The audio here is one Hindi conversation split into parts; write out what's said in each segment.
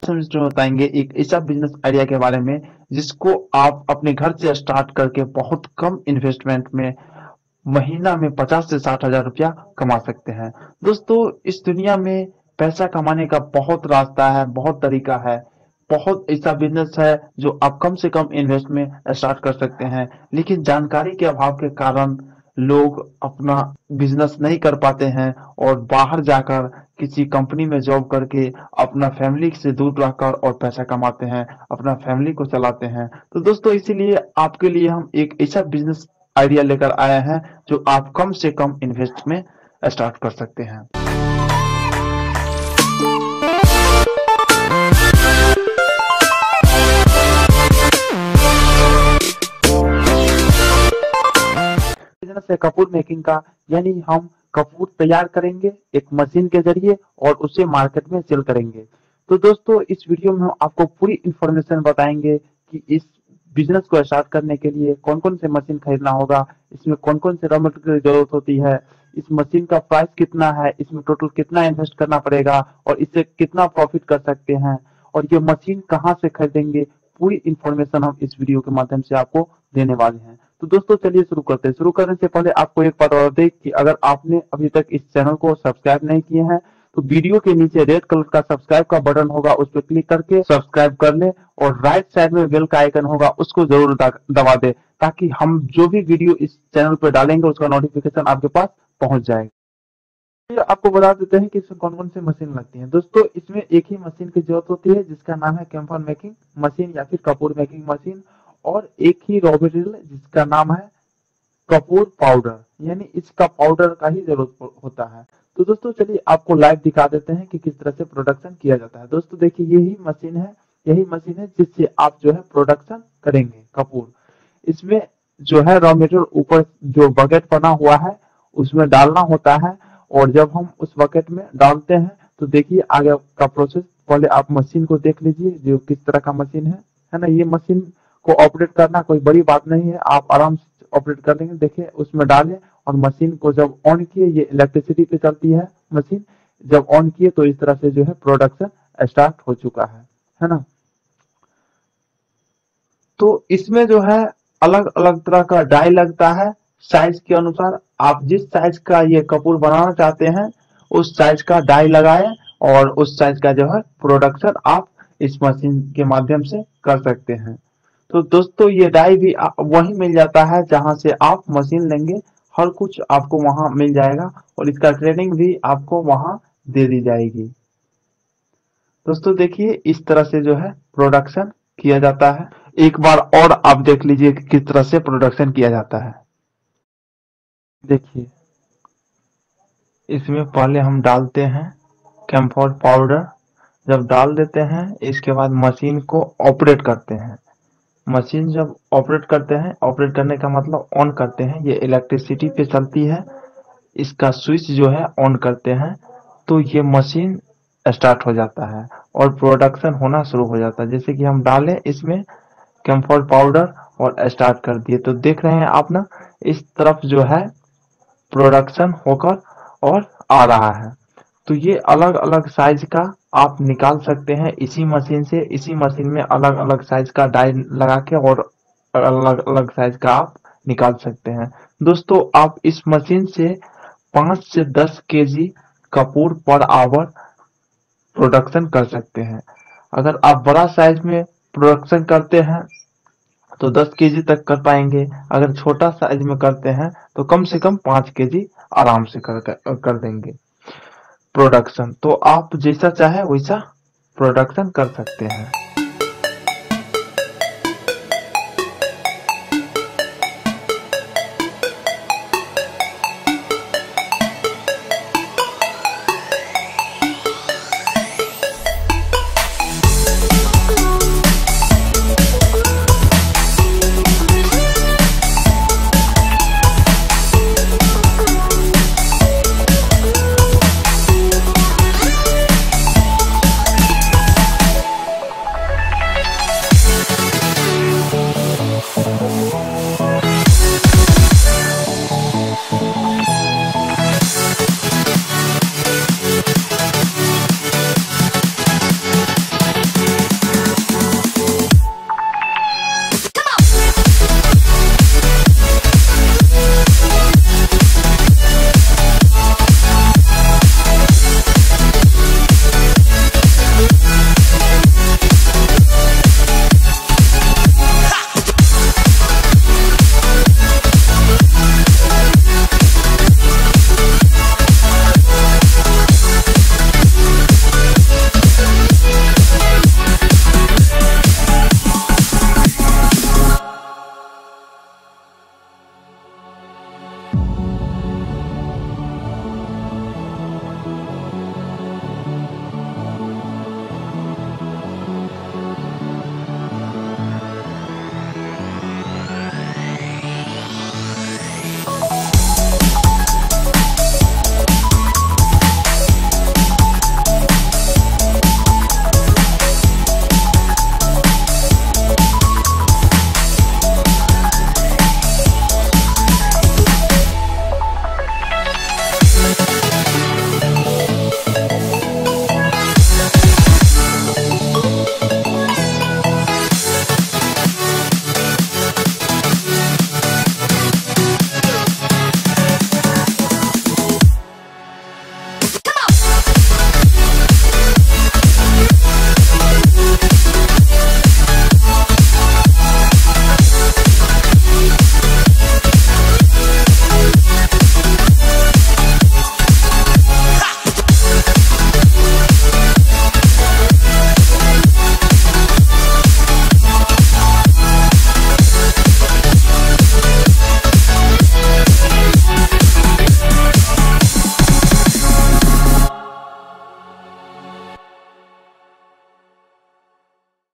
में बताएंगे एक ऐसा बिजनेस आइडिया के बारे में जिसको आप अपने घर से स्टार्ट करके बहुत कम इन्वेस्टमेंट में महीना में 50 से 60 हजार रुपया कमा सकते हैं। दोस्तों, इस दुनिया में पैसा कमाने का बहुत रास्ता है, बहुत तरीका है, बहुत ऐसा बिजनेस है जो आप कम से कम इन्वेस्ट में स्टार्ट कर सकते हैं, लेकिन जानकारी के अभाव के कारण लोग अपना बिजनेस नहीं कर पाते हैं और बाहर जाकर किसी कंपनी में जॉब करके अपना फैमिली से दूर रहकर और पैसा कमाते हैं, अपना फैमिली को चलाते हैं। तो दोस्तों, इसीलिए आपके लिए हम एक ऐसा बिजनेस आइडिया लेकर आए हैं जो आप कम से कम इन्वेस्ट में स्टार्ट कर सकते हैं। बिजनेस है कपूर मेकिंग का, यानी हम कपूर तैयार करेंगे एक मशीन के जरिए और उसे मार्केट में सेल करेंगे। तो दोस्तों, इस वीडियो में हम आपको पूरी इंफॉर्मेशन बताएंगे कि इस बिजनेस को स्टार्ट करने के लिए कौन कौन से मशीन खरीदना होगा, इसमें कौन कौन से रॉ मटेरियल की जरूरत होती है, इस मशीन का प्राइस कितना है, इसमें टोटल कितना इन्वेस्ट करना पड़ेगा और इससे कितना प्रॉफिट कर सकते हैं और ये मशीन कहाँ से खरीदेंगे, पूरी इंफॉर्मेशन हम इस वीडियो के माध्यम से आपको देने वाले हैं। तो दोस्तों, चलिए शुरू करते हैं। शुरू करने से पहले आपको एक बात बता दें कि अगर आपने अभी तक इस चैनल को सब्सक्राइब नहीं किए हैं तो वीडियो के नीचे रेड कलर का सब्सक्राइब का बटन होगा, उस पर क्लिक करके सब्सक्राइब कर ले और राइट साइड में बेल का आइकन होगा, उसको जरूर दबा दे ताकि हम जो भी वीडियो इस चैनल पर डालेंगे उसका नोटिफिकेशन आपके पास पहुंच जाएगा। आपको बता देते हैं कि इसमें कौन कौन सी मशीन लगती है। दोस्तों, इसमें एक ही मशीन की जरूरत होती है जिसका नाम है कैम्फर मेकिंग मशीन या फिर कपूर मेकिंग मशीन, और एक ही रॉ मटेरियल जिसका नाम है कपूर पाउडर, यानी इसका पाउडर का ही जरूरत होता है। तो दोस्तों, चलिए आपको लाइव दिखा देते हैं कि किस तरह से प्रोडक्शन किया जाता है। दोस्तों देखिए, यही मशीन है जिससे आप जो है प्रोडक्शन करेंगे कपूर। इसमें जो है रॉ मटेरियल ऊपर जो बकेट बना हुआ है उसमें डालना होता है, और जब हम उस बकेट में डालते हैं तो देखिए आगे का प्रोसेस। पहले आप मशीन को देख लीजिए जो किस तरह का मशीन है ना। ये मशीन को ऑपरेट करना कोई बड़ी बात नहीं है, आप आराम से ऑपरेट कर लेंगे। देखिए, उसमें डालें और मशीन को जब ऑन किए, ये इलेक्ट्रिसिटी पे चलती है मशीन, जब ऑन किए तो इस तरह से जो है प्रोडक्शन स्टार्ट हो चुका है ना। तो इसमें जो है अलग अलग तरह का डाई लगता है साइज के अनुसार। आप जिस साइज का ये कपूर बनाना चाहते हैं उस साइज का डाई लगाएं और उस साइज का जो है प्रोडक्शन आप इस मशीन के माध्यम से कर सकते हैं। तो दोस्तों, ये डाई भी वही मिल जाता है जहां से आप मशीन लेंगे, हर कुछ आपको वहां मिल जाएगा और इसका ट्रेनिंग भी आपको वहां दे दी जाएगी। दोस्तों देखिए, इस तरह से जो है प्रोडक्शन किया जाता है। एक बार और आप देख लीजिए कि किस तरह से प्रोडक्शन किया जाता है। देखिए, इसमें पहले हम डालते हैं कैम्फर पाउडर। जब डाल देते हैं इसके बाद मशीन को ऑपरेट करते हैं। मशीन जब ऑपरेट करते हैं, ऑपरेट करने का मतलब ऑन करते हैं, ये इलेक्ट्रिसिटी पे चलती है, इसका स्विच जो है ऑन करते हैं तो ये मशीन स्टार्ट हो जाता है और प्रोडक्शन होना शुरू हो जाता है। जैसे कि हम डालें इसमें कैम्फर पाउडर और स्टार्ट कर दिए, तो देख रहे हैं आप ना, इस तरफ जो है प्रोडक्शन होकर और आ रहा है। तो ये अलग अलग साइज का आप निकाल सकते हैं इसी मशीन से। इसी मशीन में अलग अलग साइज का डाई लगा के और अलग अलग साइज का आप निकाल सकते हैं। दोस्तों, आप इस मशीन से 5 से 10 KG Kapoor per hour production कर सकते हैं। अगर आप बड़ा साइज में प्रोडक्शन करते हैं तो 10 केजी तक कर पाएंगे। अगर छोटा साइज में करते हैं तो कम से कम 5 केजी आराम से कर देंगे प्रोडक्शन। तो आप जैसा चाहे वैसा प्रोडक्शन कर सकते हैं।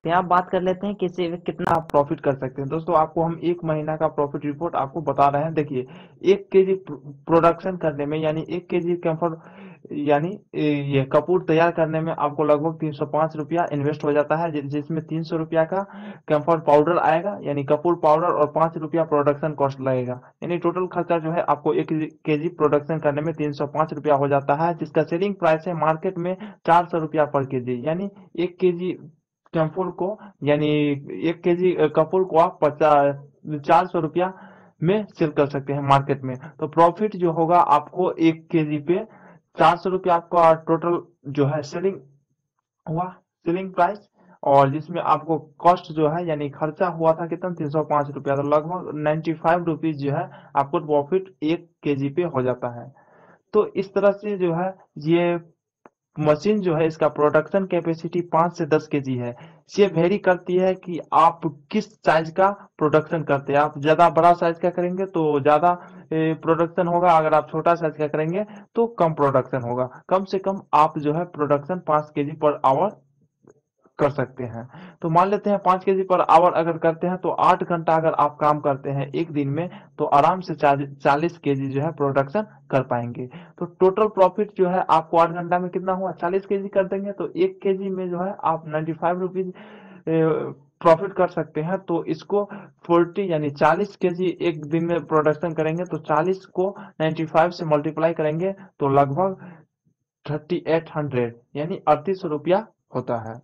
यहाँ आप बात कर लेते हैं किसी कितना। आप प्रॉफिट कर सकते हैं। दोस्तों आपको हम 1 महीना का प्रॉफिट रिपोर्ट आपको बता रहे हैं। देखिए 1 केजी प्रोडक्शन करने में यानी 1 केजी कैम्फर यानी ये कपूर तैयार करने में आपको लगभग 305 रुपया इन्वेस्ट हो जाता है, जिसमें 300 रुपया का कैम्फर पाउडर आएगा यानी कपूर पाउडर, और 5 रुपया प्रोडक्शन कॉस्ट लगेगा। यानी टोटल खर्चा जो है आपको 1 केजी प्रोडक्शन करने में 305 रुपया हो जाता है, जिसका सेलिंग प्राइस है मार्केट में 400 रुपया पर केजी। यानी 1 केजी कैम्फर को यानी 1 केजी कपूर को आप 400 रुपया में सेल कर सकते हैं मार्केट में। तो प्रॉफिट जो होगा आपको 1 केजी पे 400 रुपया आपका टोटल जो है सेलिंग हुआ, सेलिंग प्राइस। और जिसमें आपको कॉस्ट जो है यानी खर्चा हुआ था कितना, 305 रुपया। तो लगभग 95 रुपीज जो है आपको प्रॉफिट 1 केजी पे हो जाता है। तो इस तरह से जो है ये मशीन जो है इसका प्रोडक्शन कैपेसिटी 5 से 10 केजी है। ये वेरी करती है कि आप किस साइज का प्रोडक्शन करते हैं। आप ज्यादा बड़ा साइज का करेंगे तो ज्यादा प्रोडक्शन होगा, अगर आप छोटा साइज का करेंगे तो कम प्रोडक्शन होगा। कम से कम आप जो है प्रोडक्शन 5 केजी पर आवर कर सकते हैं। तो मान लेते हैं 5 केजी पर आवर अगर करते हैं तो 8 घंटा अगर आप काम करते हैं एक दिन में तो आराम से 40 केजी जो है प्रोडक्शन कर पाएंगे। तो टोटल प्रॉफिट जो है आपको 8 घंटा में कितना हुआ, 40 केजी कर देंगे तो 1 केजी में जो है आप 95 रुपीज प्रॉफिट कर सकते हैं। तो इसको 40 यानी 40 केजी एक दिन में प्रोडक्शन करेंगे तो 40 को 95 से मल्टीप्लाई करेंगे तो लगभग 3800 यानी 3800 रुपया होता है।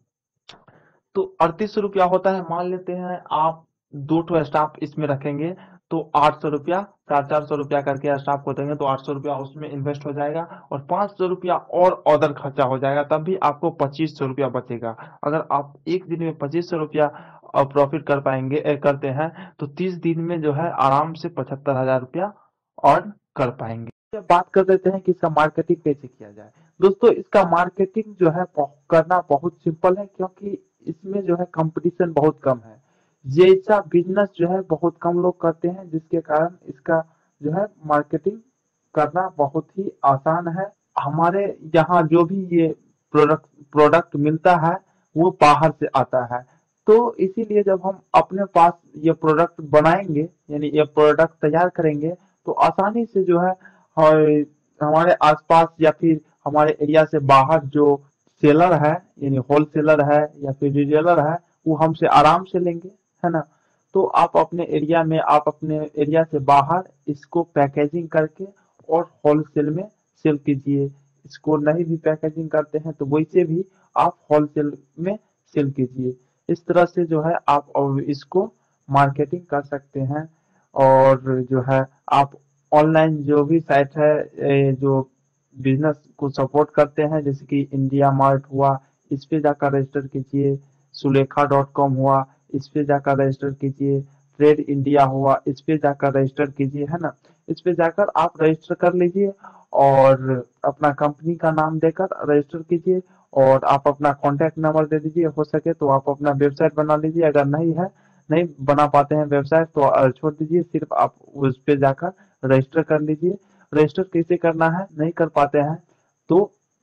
तो 3800 रुपया होता है। मान लेते हैं आप 2 स्टाफ इसमें रखेंगे तो 800 रुपया, 400 रुपया करके स्टाफ को देंगे तो 800 रुपया उसमें इन्वेस्ट हो जाएगा, और 500 रुपया और अदर खर्चा हो जाएगा, तब भी आपको 2500 रुपया बचेगा। अगर आप एक दिन में 2500 रुपया प्रॉफिट कर पाएंगे करते हैं तो 30 दिन में जो है आराम से 75,000 रुपया अर्न कर पाएंगे। अब बात कर लेते हैं कि इसका मार्केटिंग कैसे किया जाए। दोस्तों इसका मार्केटिंग जो है करना बहुत सिंपल है, क्योंकि इसमें जो है कंपटीशन बहुत कम है। ये ऐसा बिजनेस जो है बहुत कम लोग करते हैं, जिसके कारण इसका जो है मार्केटिंग करना बहुत ही आसान है। हमारे यहाँ जो भी ये प्रोडक्ट प्रोडक्ट मिलता है वो बाहर से आता है। तो इसीलिए जब हम अपने पास ये प्रोडक्ट बनाएंगे यानी ये प्रोडक्ट तैयार करेंगे तो आसानी से जो है हमारे आसपास या फिर हमारे एरिया से बाहर जो सेलर है यानी होलसेलर है या फिर रिटेलर है वो हमसे आराम से लेंगे, है ना। तो आप अपने एरिया में, आप अपने एरिया से बाहर इसको पैकेजिंग करके और होलसेल में सेल कीजिए। इसको नहीं भी पैकेजिंग करते हैं तो वैसे भी आप होलसेल में सेल कीजिए। इस तरह से जो है आप इसको मार्केटिंग कर सकते हैं। और जो है आप ऑनलाइन जो भी साइट है जो बिजनेस को सपोर्ट करते हैं, जैसे कि इंडिया मार्ट हुआ, इस पे जाकर रजिस्टर कीजिए। सुलेखा.com हुआ, इस पे जाकर रजिस्टर कीजिए। ट्रेड इंडिया हुआ, इस पे जाकर रजिस्टर कीजिए, है ना। इस पे जाकर आप रजिस्टर कर लीजिए और अपना कंपनी का नाम देकर रजिस्टर कीजिए, और आप अपना कॉन्टैक्ट नंबर दे दीजिए। हो सके तो आप अपना वेबसाइट बना लीजिए। अगर नहीं है, नहीं बना पाते हैं वेबसाइट तो छोड़ दीजिए, सिर्फ आप उस पे जाकर रजिस्टर कर लीजिए। रजिस्टर कैसे करना है नहीं कर पाते हैं तो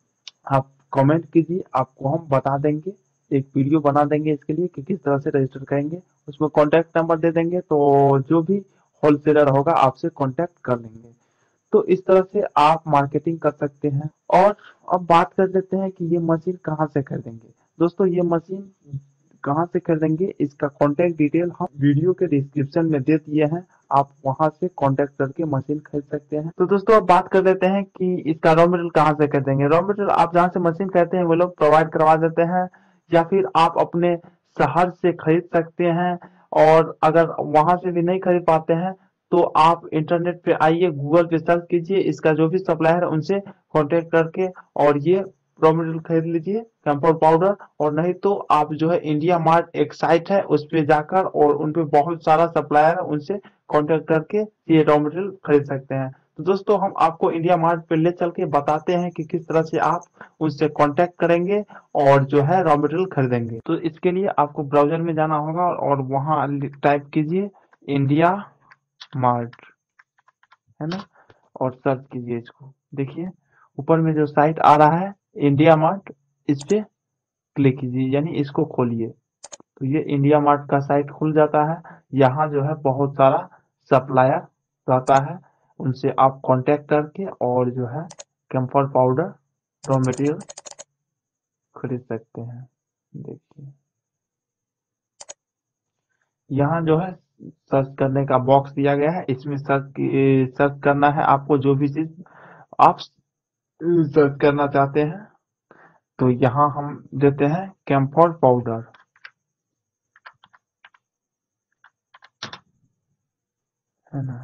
आप कमेंट कीजिए, आपको हम बता देंगे। एक वीडियो बना देंगे इसके लिए कि किस तरह से रजिस्टर करेंगे। उसमें कॉन्टैक्ट नंबर दे देंगे तो जो भी होलसेलर होगा आपसे कॉन्टैक्ट कर लेंगे। तो इस तरह से आप मार्केटिंग कर सकते हैं। और अब बात कर लेते हैं कि ये मशीन कहाँ से खरीदेंगे। दोस्तों ये मशीन कहाँ से खरीदेंगे इसका कॉन्टैक्ट डिटेल हम वीडियो के डिस्क्रिप्शन में दे दिए हैं। आप वहां से कॉन्टैक्ट करके मशीन खरीद सकते हैं। तो दोस्तों अब बात कर लेते हैं कि इसका रॉ मटेरियल कहाँ से खरीदेंगे। रॉ मटेरियल आप जहाँ से मशीन खरीदते हैं वो लोग प्रोवाइड करवा देते हैं, या फिर आप अपने शहर से खरीद सकते हैं। और अगर वहां से भी नहीं खरीद पाते हैं तो आप इंटरनेट पे आइए, गूगल पे सर्च कीजिए, इसका जो भी सप्लायर है उनसे कांटेक्ट करके और ये रॉ मटेरियल खरीद लीजिए कैम्फर पाउडर। और नहीं तो आप जो है इंडिया मार्ट एक साइट है उस पे जाकर और उन पे बहुत सारा सप्लायर है उनसे कांटेक्ट करके ये रॉ मटेरियल खरीद सकते हैं। तो दोस्तों हम आपको इंडिया मार्ट पे ले चल के बताते हैं कि किस तरह से आप उससे कांटेक्ट करेंगे और जो है रॉ मटेरियल खरीदेंगे। तो इसके लिए आपको ब्राउजर में जाना होगा और वहां टाइप कीजिए इंडिया मार्ट, है ना, और सर्च कीजिए इसको। देखिए ऊपर में जो साइट आ रहा है इंडिया मार्ट, इस पे क्लिक कीजिए यानी इसको खोलिए। तो ये इंडिया मार्ट का साइट खुल जाता है। यहाँ जो है बहुत सारा सप्लायर रहता है, उनसे आप कांटेक्ट करके और जो है कैम्फर पाउडर रॉ मटेरियल खरीद सकते हैं। देखिए यहाँ जो है सर्च करने का बॉक्स दिया गया है, इसमें सर्च करना है आपको जो भी चीज आप सर्च करना चाहते हैं। तो यहाँ हम देते हैं कैम्फर पाउडर, है ना,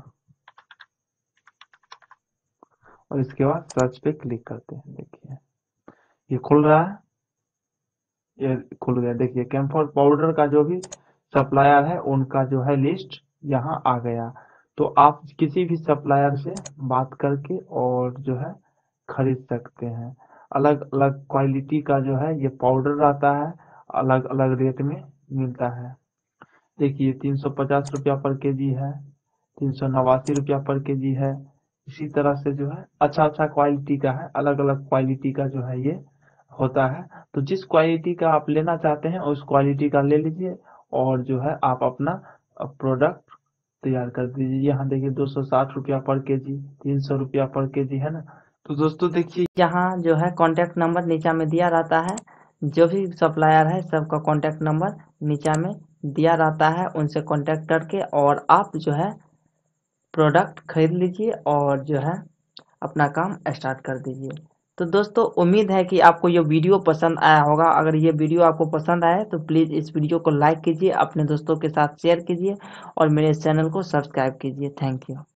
और इसके बाद सर्च पे क्लिक करते हैं। देखिए ये खुल रहा है, ये खुल गया। देखिए कैम्फर पाउडर का जो भी सप्लायर है उनका जो है लिस्ट यहाँ आ गया। तो आप किसी भी सप्लायर से बात करके और जो है खरीद सकते हैं। अलग अलग क्वालिटी का जो है ये पाउडर आता है, अलग अलग रेट में मिलता है। देखिए 350 रुपया पर केजी है, 389 रुपया पर केजी है। इसी तरह से जो है अच्छा अच्छा क्वालिटी का है, अलग अलग क्वालिटी का जो है ये होता है। तो जिस क्वालिटी का आप लेना चाहते हैं उस क्वालिटी का ले लीजिए और जो है आप अपना प्रोडक्ट तैयार कर दीजिए। यहाँ देखिए 260 रुपया पर केजी, 300 रुपया पर केजी, है ना। तो दोस्तों देखिए यहाँ जो है कॉन्टैक्ट नंबर नीचा में दिया रहता है, जो भी सप्लायर है सबका कॉन्टैक्ट नंबर नीचा में दिया रहता है, उनसे कॉन्टैक्ट करके और आप जो है प्रोडक्ट खरीद लीजिए और जो है अपना काम स्टार्ट कर दीजिए। तो दोस्तों उम्मीद है कि आपको ये वीडियो पसंद आया होगा। अगर ये वीडियो आपको पसंद आए तो प्लीज़ इस वीडियो को लाइक कीजिए, अपने दोस्तों के साथ शेयर कीजिए और मेरे चैनल को सब्सक्राइब कीजिए। Thank you.